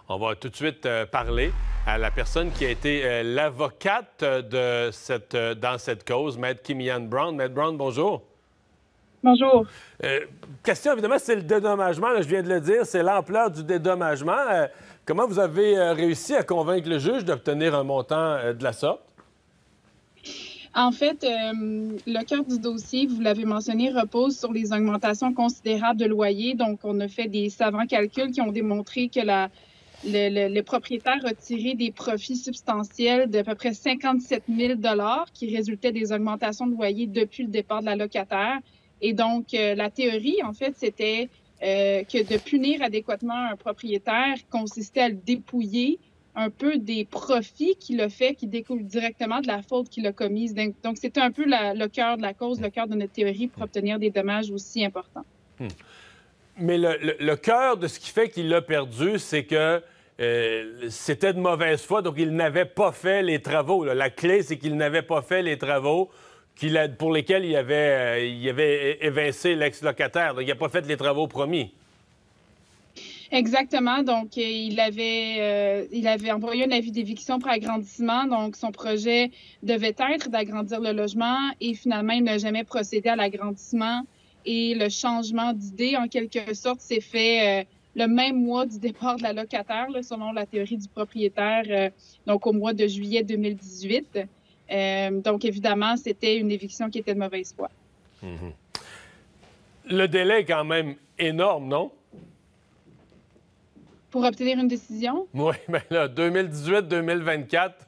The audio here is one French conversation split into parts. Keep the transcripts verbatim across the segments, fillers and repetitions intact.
On va tout de suite euh, parler à la personne qui a été euh, l'avocate de cette, euh, dans cette cause, Maître Kimian Brown. Maître Brown, bonjour. Bonjour. Euh, question, évidemment, c'est le dédommagement, là, je viens de le dire, c'est l'ampleur du dédommagement. Euh, comment vous avez euh, réussi à convaincre le juge d'obtenir un montant euh, de la sorte? En fait, euh, le cœur du dossier, vous l'avez mentionné, repose sur les augmentations considérables de loyer. Donc, on a fait des savants calculs qui ont démontré que la, le, le, le propriétaire a tiré des profits substantiels d'à peu près cinquante-sept mille dollars qui résultaient des augmentations de loyer depuis le départ de la locataire. Et donc, euh, la théorie, en fait, c'était euh, que de punir adéquatement un propriétaire consistait à le dépouiller un peu des profits qu'il a fait qui découlent directement de la faute qu'il a commise. Donc, c'était un peu la, le cœur de la cause, le cœur de notre théorie pour obtenir des dommages aussi importants. Hmm. Mais le, le, le cœur de ce qui fait qu'il l'a perdu, c'est que euh, c'était de mauvaise foi, donc il n'avait pas fait les travaux. Là. La clé, c'est qu'il n'avait pas fait les travaux qu'il a, pour lesquels il avait, euh, il avait évincé l'ex-locataire. Donc, il n'a pas fait les travaux promis. Exactement. Donc, euh, il avait, euh, il avait envoyé un avis d'éviction pour agrandissement. Donc, son projet devait être d'agrandir le logement et finalement, il n'a jamais procédé à l'agrandissement. Et le changement d'idée, en quelque sorte, s'est fait euh, le même mois du départ de la locataire, là, selon la théorie du propriétaire, euh, donc au mois de juillet deux mille dix-huit. Euh, donc, évidemment, c'était une éviction qui était de mauvaise foi. Mm-hmm. Le délai est quand même énorme, non? Pour obtenir une décision? Oui, bien là, deux mille dix-huit deux mille vingt-quatre.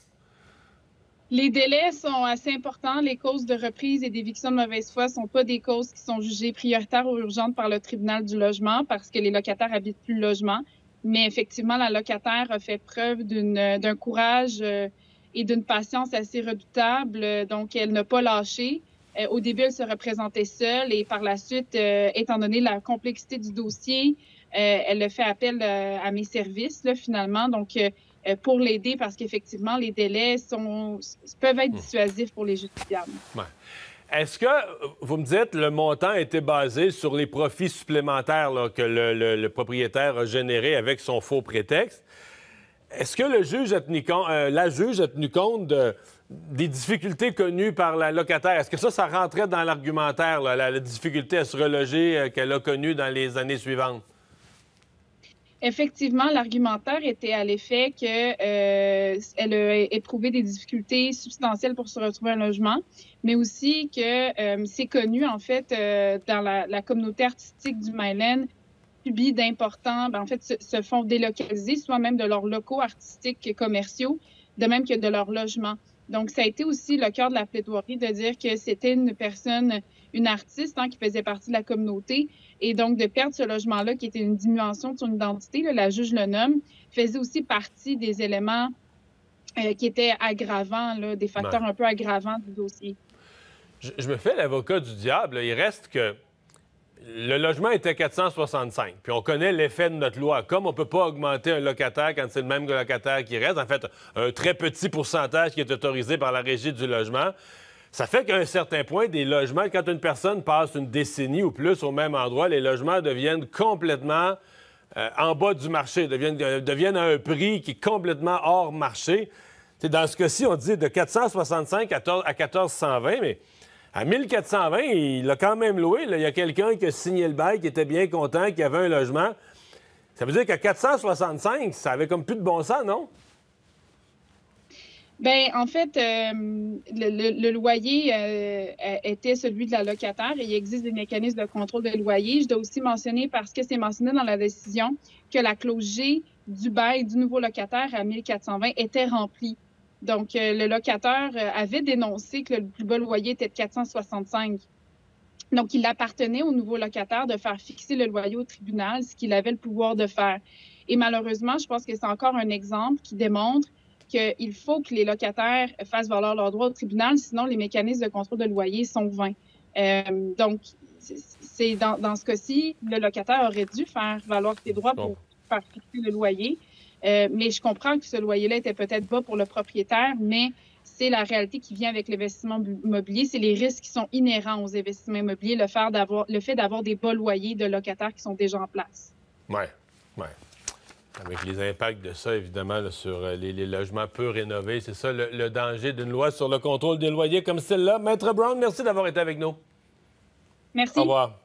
Les délais sont assez importants. Les causes de reprise et d'éviction de mauvaise foi ne sont pas des causes qui sont jugées prioritaires ou urgentes par le tribunal du logement parce que les locataires habitent plus le logement. Mais effectivement, la locataire a fait preuve d'une, d'un courage euh, et d'une patience assez redoutable. Donc, elle n'a pas lâché. Euh, au début, elle se représentait seule et par la suite, euh, étant donné la complexité du dossier, Euh, elle a fait appel euh, à mes services, là, finalement, donc euh, pour l'aider parce qu'effectivement, les délais sont, peuvent être dissuasifs pour les justiciables. Ouais. Est-ce que, vous me dites, le montant était basé sur les profits supplémentaires là, que le, le, le propriétaire a générés avec son faux prétexte? Est-ce que le juge a tenu compte, euh, la juge a tenu compte de, des difficultés connues par la locataire? Est-ce que ça, ça rentrait dans l'argumentaire, là, la, la difficulté à se reloger euh, qu'elle a connue dans les années suivantes? Effectivement, l'argumentaire était à l'effet qu'elle euh, a éprouvé des difficultés substantielles pour se retrouver un logement, mais aussi que euh, c'est connu, en fait, euh, dans la, la communauté artistique du Myland, subit d'importants, ben, en fait, se, se font délocaliser, soit même de leurs locaux artistiques et commerciaux, de même que de leur logement. Donc, ça a été aussi le cœur de la plaidoirie de dire que c'était une personne, une artiste hein, qui faisait partie de la communauté. Et donc, de perdre ce logement-là, qui était une diminution de son identité, là, la juge le nomme, faisait aussi partie des éléments euh, qui étaient aggravants, là, des facteurs ouais. un peu aggravants du dossier. Je, je me fais l'avocat du diable. Il reste que le logement était quatre cent soixante-cinq. Puis on connaît l'effet de notre loi. Comme on ne peut pas augmenter un locataire quand c'est le même locataire qui reste, en fait, un très petit pourcentage qui est autorisé par la régie du logement, ça fait qu'à un certain point, des logements, quand une personne passe une décennie ou plus au même endroit, les logements deviennent complètement euh, en bas du marché, deviennent, euh, deviennent à un prix qui est complètement hors marché. T'sais, dans ce cas-ci, on dit de quatre cent soixante-cinq à quatorze cent vingt, mais à mille quatre cent vingt, il l'a quand même loué. Là. Il y a quelqu'un qui a signé le bail, qui était bien content, qui avait un logement. Ça veut dire qu'à quatre cent soixante-cinq, ça avait comme plus de bon sens, non? Bien, en fait, euh, le, le, le loyer euh, était celui de la locataire et il existe des mécanismes de contrôle de loyer. Je dois aussi mentionner, parce que c'est mentionné dans la décision, que la clause G du bail du nouveau locataire à mille quatre cent vingt était remplie. Donc, euh, le locataire avait dénoncé que le plus bas loyer était de quatre cent soixante-cinq. Donc, il appartenait au nouveau locataire de faire fixer le loyer au tribunal, ce qu'il avait le pouvoir de faire. Et malheureusement, je pense que c'est encore un exemple qui démontre qu'il faut que les locataires fassent valoir leurs droits au tribunal, sinon les mécanismes de contrôle de loyer sont vains. Euh, donc, c'est dans, dans ce cas-ci, le locataire aurait dû faire valoir ses droits pour faire fixer le loyer. Euh, mais je comprends que ce loyer-là était peut-être bas pour le propriétaire, mais c'est la réalité qui vient avec l'investissement immobilier. C'est les risques qui sont inhérents aux investissements immobiliers, le fait d'avoir, le fait d'avoir des bas loyers de locataires qui sont déjà en place. Oui, oui. Avec les impacts de ça, évidemment, là, sur euh, les, les logements peu rénovés. C'est ça le, le danger d'une loi sur le contrôle des loyers comme celle-là. Maître Brown, merci d'avoir été avec nous. Merci. Au revoir.